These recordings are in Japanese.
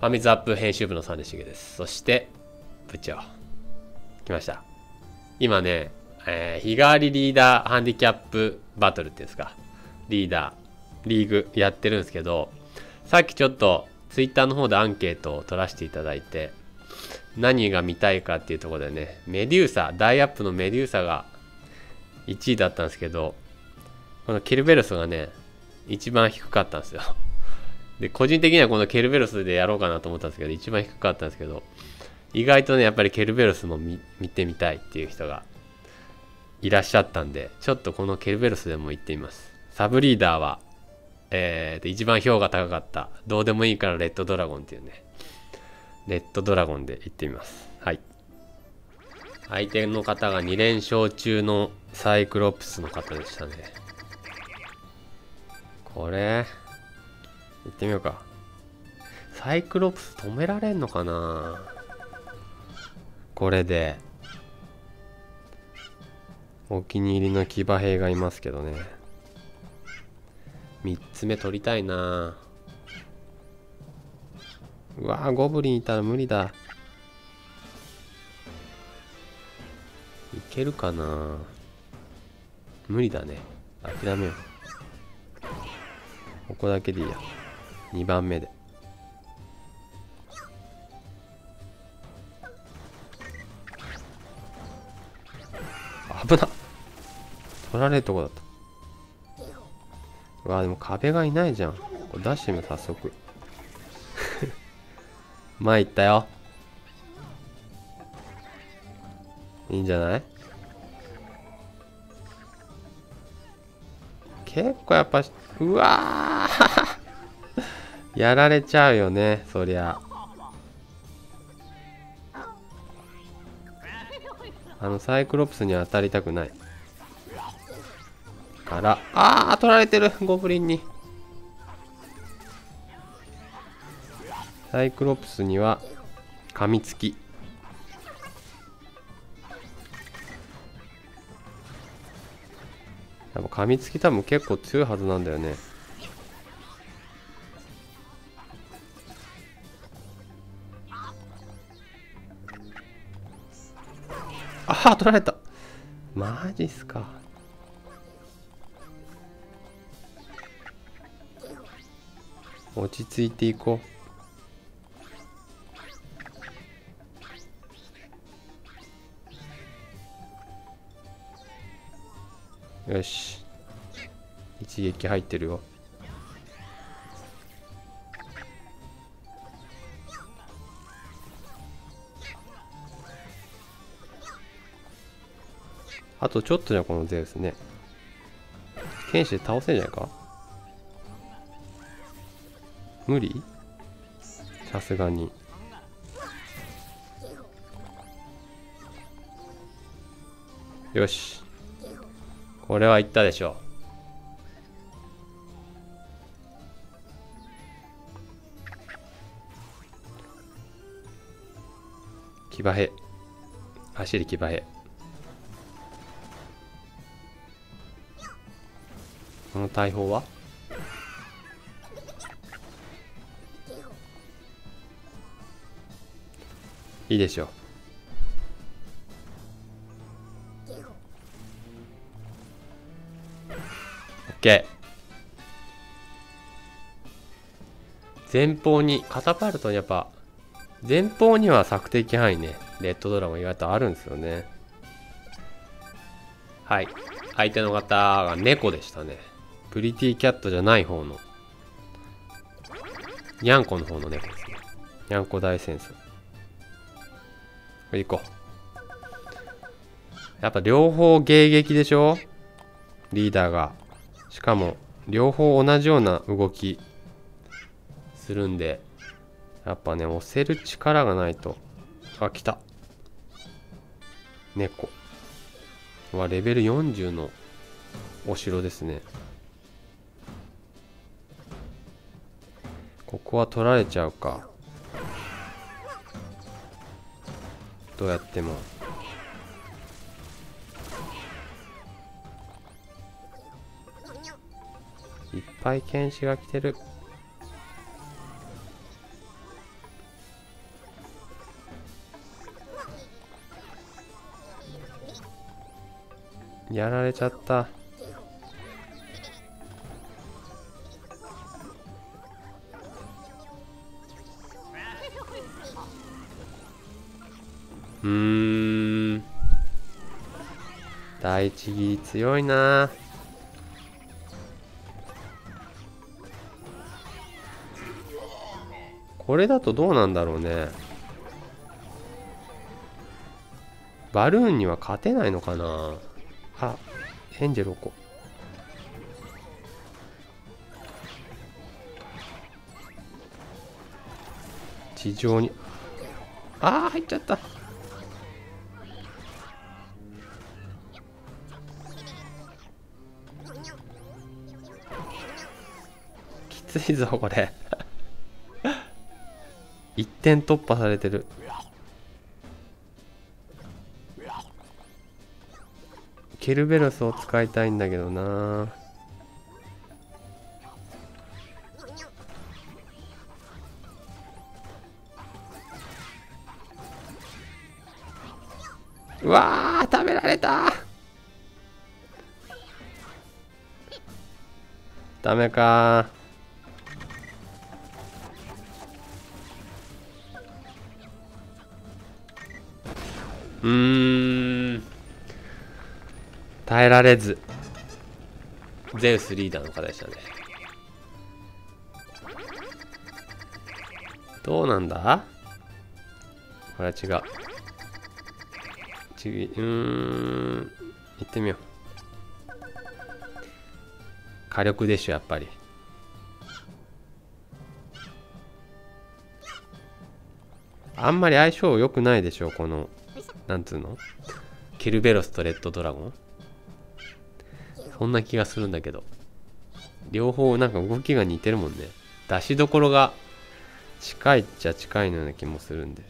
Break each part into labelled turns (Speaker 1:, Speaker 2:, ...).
Speaker 1: ファミズアップ編集部のサネシゲです。そして、部長。来ました。今ね、日替わりリーダーハンディキャップバトルっていうんですか。リーグやってるんですけど、さっきちょっとツイッターの方でアンケートを取らせていただいて、何が見たいかっていうところでね、ダイアップのメデューサが1位だったんですけど、このケルベロスがね、一番低かったんですよ。で、個人的にはこのケルベロスでやろうかなと思ったんですけど、一番低かったんですけど、意外とね、やっぱりケルベロスも見てみたいっていう人がいらっしゃったんで、ちょっとこのケルベロスでも行ってみます。サブリーダーは、一番票が高かった、どうでもいいからレッドドラゴンっていうね、レッドドラゴンで行ってみます。はい。相手の方が2連勝中のサイクロプスの方でしたね。これ、行ってみようか。サイクロプス止められんのかな、これで。お気に入りの騎馬兵がいますけどね。3つ目取りたいな。うわー、ゴブリンいたら無理だ。いけるかな。無理だね。諦めよう。ここだけでいいや。2番目で。危なっ。取られるとこだった。うわ、でも壁がいないじゃん。これ出してみよう、早速。前行ったよ。いいんじゃない？結構やっぱ、うわーやられちゃうよね、そりゃ。サイクロプスには当たりたくない。から、取られてる、ゴブリンに。サイクロプスには、噛みつき。多分噛みつき多分結構強いはずなんだよね。取られた。マジっすか。落ち着いていこう。よし。一撃入ってるよ。あとちょっとじゃこのゼウスね。剣士で倒せんじゃないか。無理？さすがに。よし。これはいったでしょう。騎馬兵。走り騎馬兵。この大砲はいいでしょう。OK。前方にカタパルトにやっぱ前方には索敵範囲ね、レッドドラゴン意外とあるんですよね。はい、相手の方が猫でしたね。プリティキャットじゃない方のニャンコの方の猫ですね。ニャンコ大戦争。行こう。やっぱ両方迎撃でしょ、リーダーが。しかも両方同じような動きするんで、やっぱね、押せる力がないと。来た。猫はレベル40のお城ですね。ここは取られちゃうか。どうやっても。いっぱい剣士が来てる。 やられちゃった。第一義強いな。これだとどうなんだろうね。バルーンには勝てないのかな。あ、エンジェルをこう地上に、ああ入っちゃった。きついぞこれ一点突破されてる。ケルベロスを使いたいんだけどな。うわー食べられた。ダメか耐えられずゼウスリーダーの方でしたね。どうなんだこれは違う。行ってみよう。火力でしょやっぱり。あんまり相性良くないでしょこのなんつうのケルベロスとレッドドラゴン。そんな気がするんだけど、両方なんか動きが似てるもんね。出しどころが近いっちゃ近いのような気もするんで。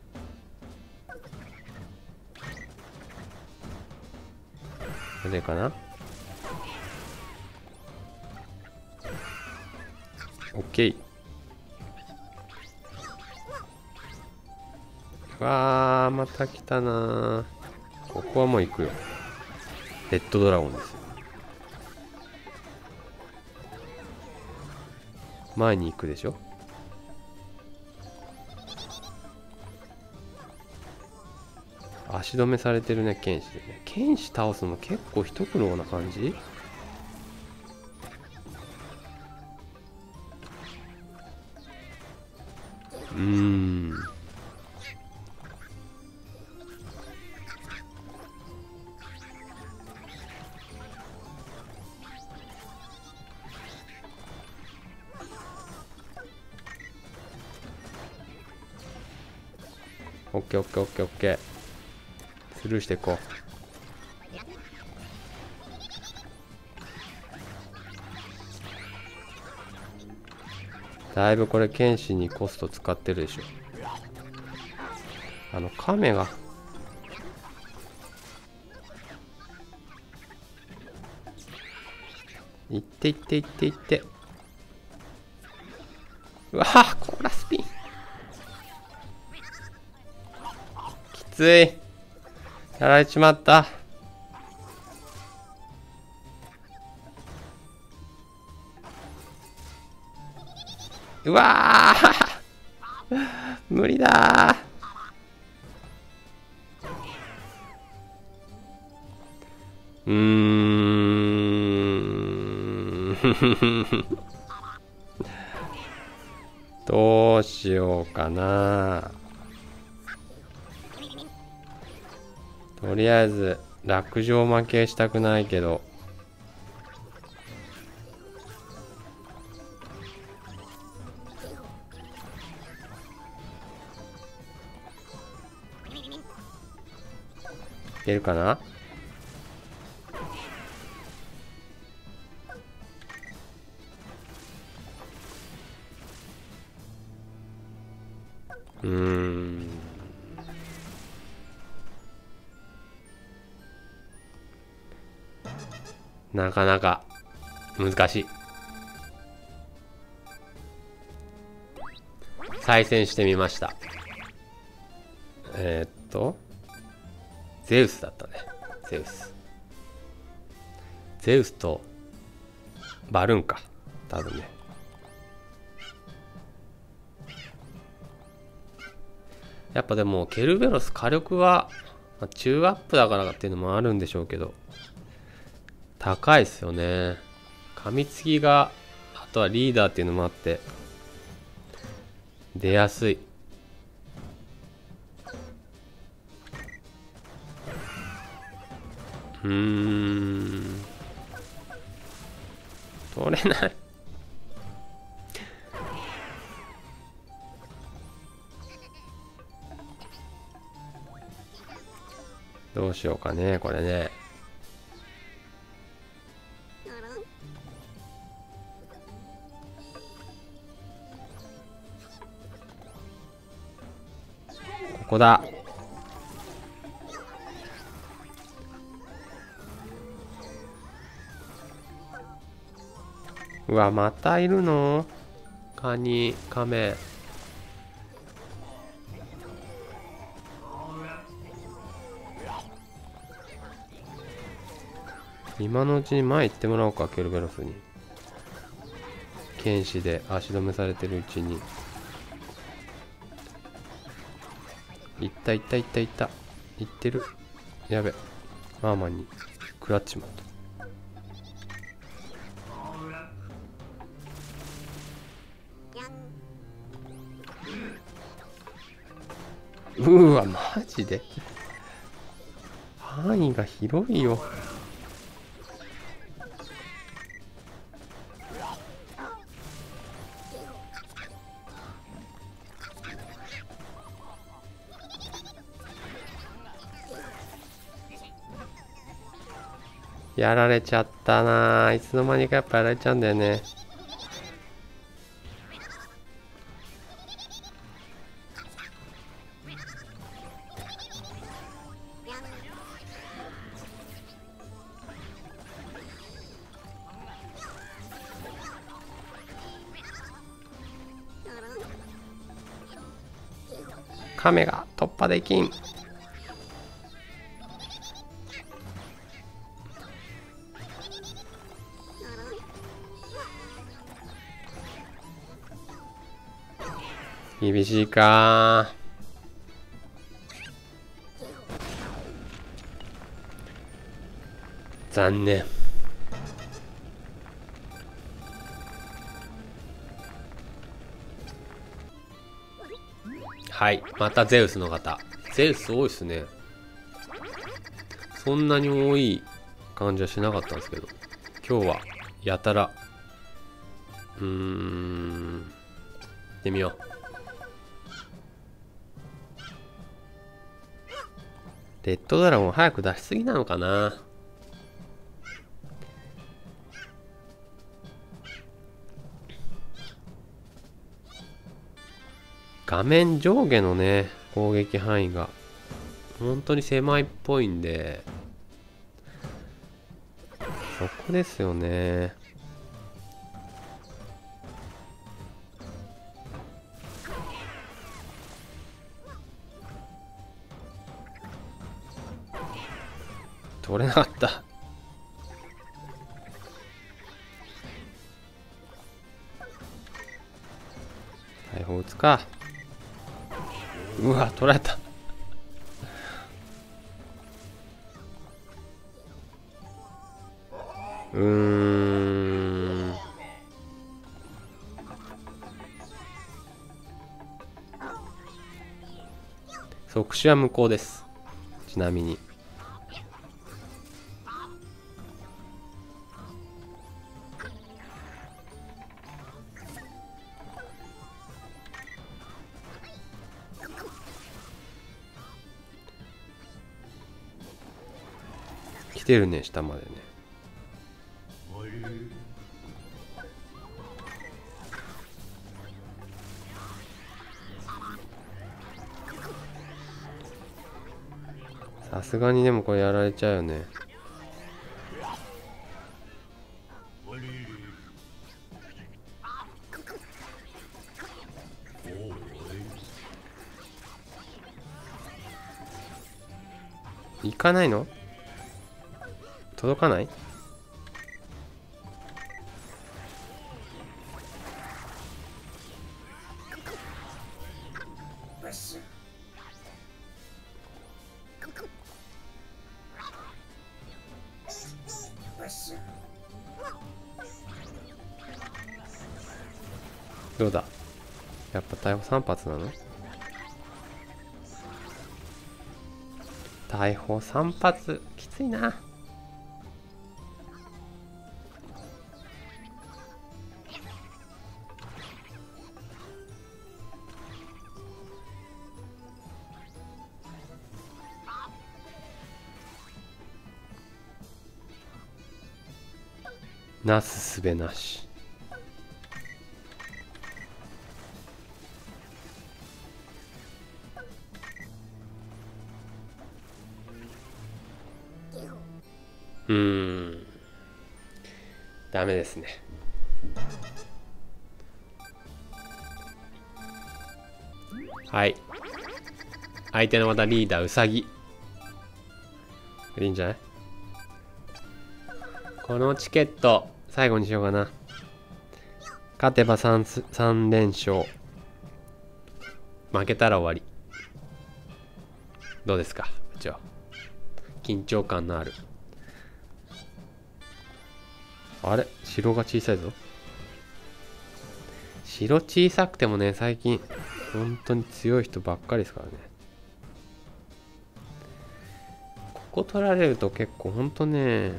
Speaker 1: これかな。オッケー。わーまた来たな。ここはもう行くよ。レッドドラゴンですよ。前に行くでしょ。足止めされてるね剣士でね。剣士倒すの結構一苦労な感じ。オッケーオッケーオッケーオッケー。スルーしていこう。だいぶこれ剣士にコスト使ってるでしょ。亀がいっていっていっていって。うわーコーラスピンきつい。やられちまった。うわー無理だどうしようかな。とりあえず落城負けしたくないけど、いけるかな。なかなか難しい。再戦してみました。ゼウスだったね。ゼウス。 ゼウスとバルーンか多分ね。やっぱでもケルベロス火力は、中アップだからっていうのもあるんでしょうけど高いっすよね。噛みつきが、あとはリーダーっていうのもあって出やすい。取れない。どうしようかねこれね。ここだ。うわまたいるの？カニカメ。今のうちに前行ってもらおうか、ケルベロスに。剣士で足止めされてるうちに。行った行った行った行った。行ってる。やべ。マーマンに食らっちまった。うわマジで範囲が広いよ。やられちゃったなあ。いつの間にかやっぱやられちゃうんだよね。カメが突破できん。厳しいかー。残念。はい、またゼウスの方。ゼウス多いっすね。そんなに多い感じはしなかったんですけど、今日はやたら行ってみよう。レッドドラゴン早く出しすぎなのかな。画面上下のね攻撃範囲が本当に狭いっぽいんで、そこですよね。取れなかった。大砲撃つか。うわ取られた。即死は無効です。ちなみに来てるね下までね。さすがにでもこれやられちゃうよね。行かないの？届かない？ どうだ、やっぱ逮捕3発なの？逮捕3発きついな。なすすべなし。ダメですね。はい。相手のまたリーダーウサギ。いいんじゃない？このチケット最後にしようかな。勝てば 3連勝。負けたら終わり。どうですか部長。緊張感のある。あれ城が小さいぞ。城小さくてもね、最近本当に強い人ばっかりですからね。ここ取られると結構本当ね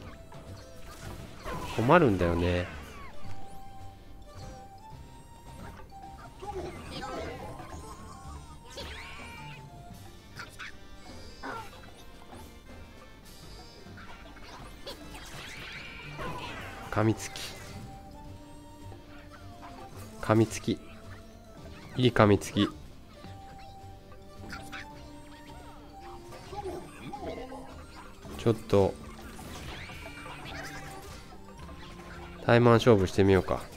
Speaker 1: 困るんだよね。噛みつき噛みつき、いい噛みつき。ちょっとタイマン勝負してみようか。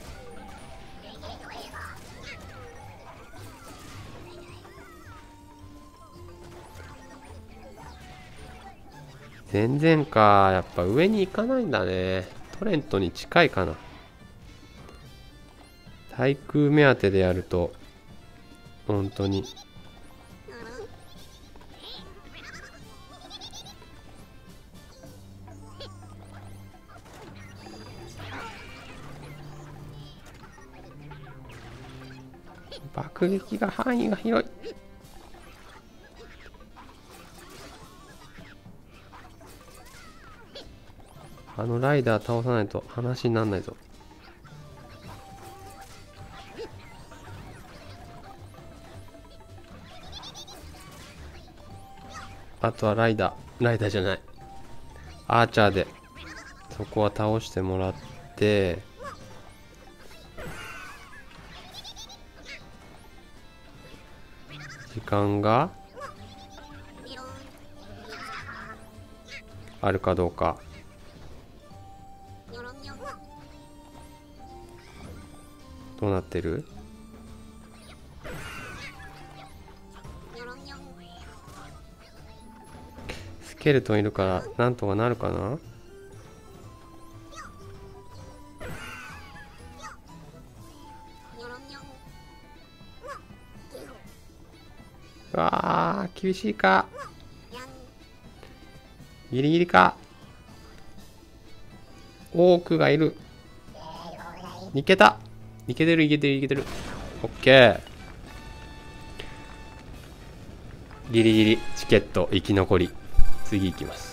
Speaker 1: 全然か。やっぱ上に行かないんだね。トレントに近いかな。対空目当てでやると本当に爆撃が範囲が広い。あのライダー倒さないと話にならないぞ。あとはライダーじゃない、アーチャーでそこは倒してもらって、時間があるかどうか。どうなってる？スケルトンいるからなんとかなるかな。うわー厳しいか。ギリギリか。多くがいる。いけた。いけてるいけてるいけてる。オッケー。ギリギリチケット生き残り。次行きます。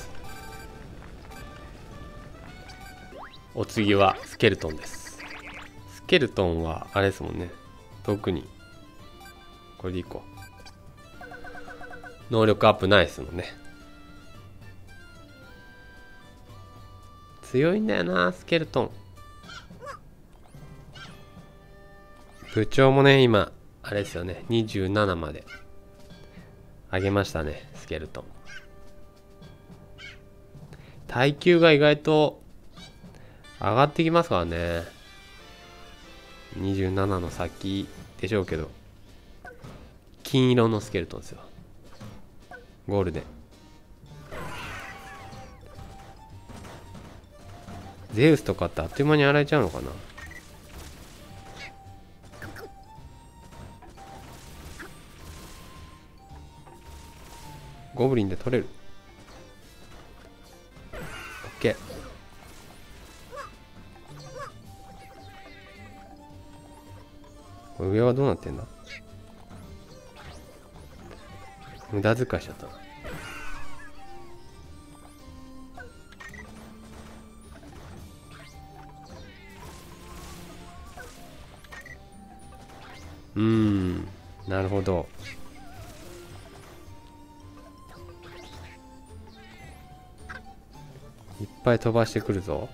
Speaker 1: お次はスケルトンです。スケルトンはあれですもんね。特にこれでいこう。能力アップないですもんね。強いんだよなスケルトン。部長もね今あれですよね、27まで上げましたねスケルトン。耐久が意外と上がってきますからね。27の先でしょうけど、金色のスケルトンですよ。ゴールデン。ゼウスとかってあっという間に洗えちゃうのかな。 ゴブリンで取れる。オッケー。これ上はどうなってんだ。無駄遣いしちゃったな。なるほど。いっぱい飛ばしてくるぞ。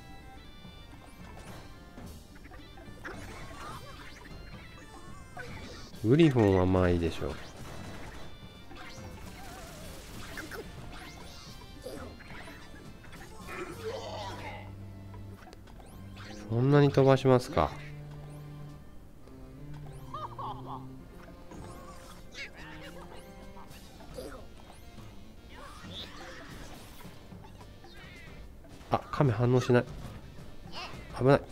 Speaker 1: グリフォンはまあいいでしょう。そんなに飛ばしますか。あ、カメ反応しない。危ない。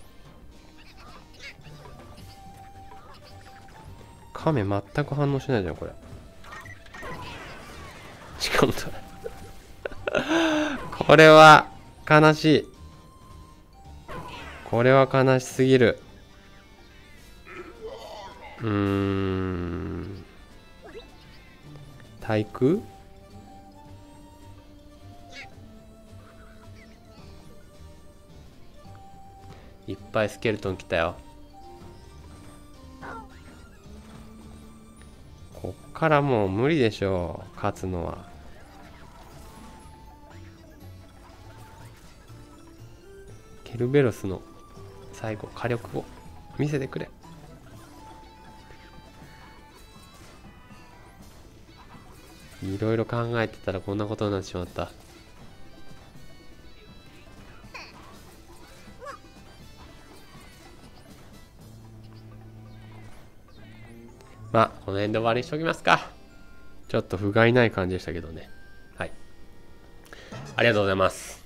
Speaker 1: カメ全く反応しないじゃんこれ。しかもこれは悲しい。これは悲しすぎる。対空？いっぱいスケルトン来たよ。こっからもう無理でしょう、勝つのは。ケルベロスの最後火力を見せてくれ。いろいろ考えてたらこんなことになってしまった。まあこの辺で終わりにしときますか。ちょっと不甲斐ない感じでしたけどね。はい、ありがとうございます。